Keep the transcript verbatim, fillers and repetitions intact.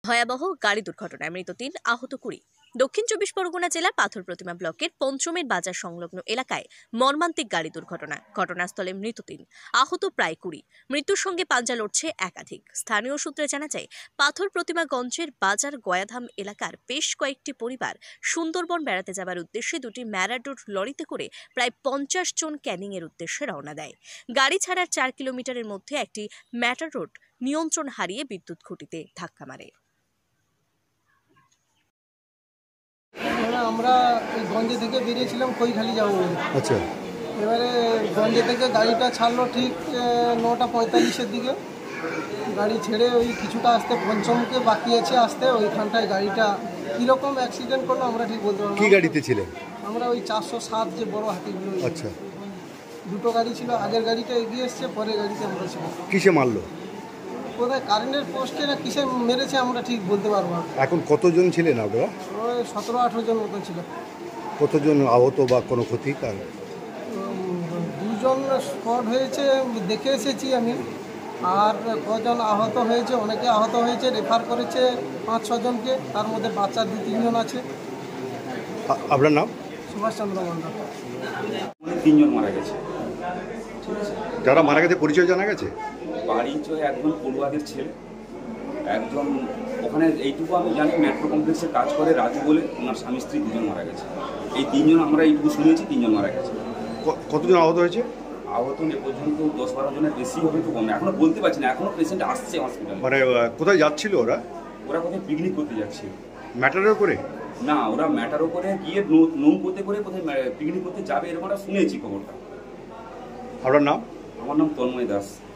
ভয়াবহ গাড়ি দুর্ঘটনায় মৃত তিন, আহত কুড়ি। দক্ষিণ চব্বিশ পরগনা জেলার পাথর প্রতিমা ব্লকের পঞ্চমের বাজার সংলগ্ন এলাকায় মর্মান্তিক গাড়ি দুর্ঘটনা। ঘটনাস্থলে মৃত তিন, আহত প্রায় কুড়ি। মৃত্যুর সঙ্গে পাঞ্জা লড়ছে একাধিক। স্থানীয় সূত্রে জানা যায়, পাথর প্রতিমাগঞ্জের বাজার গয়াধাম এলাকার বেশ কয়েকটি পরিবার সুন্দরবন বেড়াতে যাবার উদ্দেশ্যে দুটি ম্যারাডোর লরিতে করে প্রায় পঞ্চাশ জন ক্যানিং এর উদ্দেশ্যে রওনা দেয়। গাড়ি ছাড়ার চার কিলোমিটারের মধ্যে একটি ম্যাটাডোর নিয়ন্ত্রণ হারিয়ে বিদ্যুৎ খুঁটিতে ধাক্কা মারে। আমরা গঞ্জে থেকে বেরিয়েছিলাম কৈখালি যাবো বলে। আচ্ছা, এবারে গঞ্জে থেকে গাড়িটা ছাড়লো ঠিক নটা পঁয়তাল্লিশের দিকে। গাড়ি ছেড়ে ওই কিছুটা আসতে পঞ্চমকে বাকি আছে আসতে, ওইখানটায় গাড়িটা কীরকম অ্যাক্সিডেন্ট করলো আমরা ঠিক বলতে পারবো। কি গাড়িতে ছিলেন? আমরা ওই চারশো সাত যে বড় হাতিগুলো। আচ্ছা, দুটো গাড়ি ছিল, আগের গাড়িটা এগিয়ে এসছে, পরের গাড়িতে আমরা ছিল। কিসে মারলো? কোথায় কারেন্টের পোস্টে না কিসে মেরেছে আমরা ঠিক বলতে পারবো না। এখন কতজন ছিলেন আপনারা? ওই সতেরো আঠেরো জন মতন ছিল। কতজন আহত বা কোনো ক্ষতি? কারণ দুজন স্পট হয়েছে দেখে এসেছি আমি, আর কজন আহত হয়েছে, অনেকে আহত হয়েছে, রেফার করেছে পাঁচ ছজনকে, তার মধ্যে বাচ্চা দু তিনজন আছে। আপনার নাম? সুভাষচন্দ্র মন্ডল। তিনজন মারা গেছে। যারা মারা গেছে পরিচয় জানা গেছে? বাড়ি চয়ে একজন পড়ুয়াদের ছেলে, একজন ওখানে এইটুকু আমি জানি মেট্রো কমপ্লেক্সে কাজ করে রাজু বলে, ওনার স্বামী স্ত্রী দুজন মারা গেছে। এই তিনজন আমরা এইটুকু শুনেছি, তিনজন মারা গেছে। কতজন আহত হয়েছে? আহত এ পর্যন্ত দশ বারো জনের বেশি হবে তো কম, এখনো বলতে পারছি না। এখনো পেশেন্ট আসছে হসপিটালে। মানে কোথায় যাচ্ছিল ওরা? ওরা কোথায় পিকনিক করতে যাচ্ছে। ম্যাটারের করে? না, ওরা ম্যাটারও করে গিয়ে নৌ করতে করে কোথায় পিকনিক করতে যাবে, এরকম শুনেছি খবরটা। আপনার নাম? আমার নাম তন্ময় দাস।